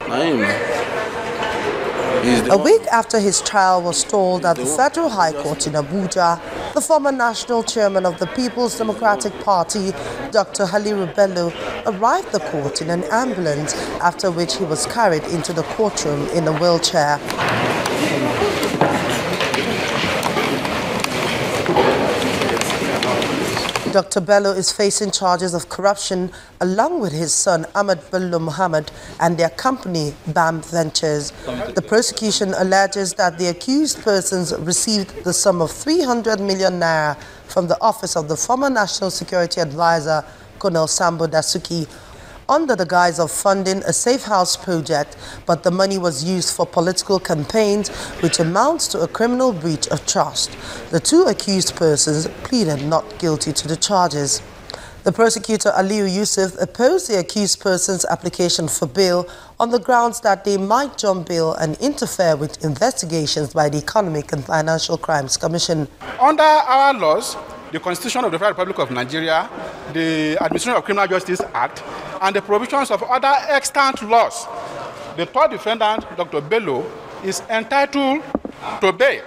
A week after his trial was stalled at the Federal High Court in Abuja, the former national chairman of the People's Democratic Party, Dr. Haliru Bello, arrived at the court in an ambulance, after which he was carried into the courtroom in a wheelchair. Dr. Bello is facing charges of corruption along with his son Ahmed Bello Muhammad and their company BAM Ventures. The prosecution alleges that the accused persons received the sum of 300 million naira from the office of the former National Security Advisor, Colonel Sambo Dasuki, under the guise of funding a safe house project, but the money was used for political campaigns, which amounts to a criminal breach of trust. The two accused persons pleaded not guilty to the charges. The prosecutor, Aliyu Yusuf, opposed the accused persons' application for bail on the grounds that they might jump bail and interfere with investigations by the Economic and Financial Crimes Commission. Under our laws, the Constitution of the Federal Republic of Nigeria, the Administration of Criminal Justice Act, and the provisions of other extant laws, the third defendant, Dr. Bello, is entitled to bail.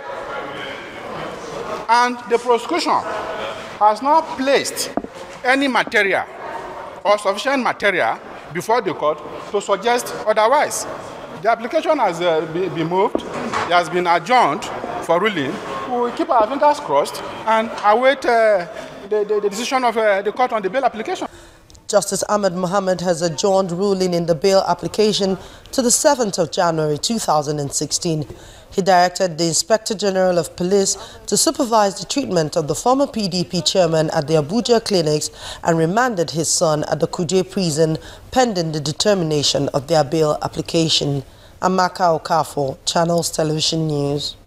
And the prosecution has not placed any material or sufficient material before the court to suggest otherwise. The application has been moved, it has been adjourned for ruling. We will keep our fingers crossed and await the decision of the court on the bail application. Justice Ahmed Mohammed has adjourned ruling in the bail application to the 7th of January 2016. He directed the Inspector General of Police to supervise the treatment of the former PDP chairman at the Abuja clinics and remanded his son at the Kuje prison pending the determination of their bail application. Amaka Okafor, Channels Television News.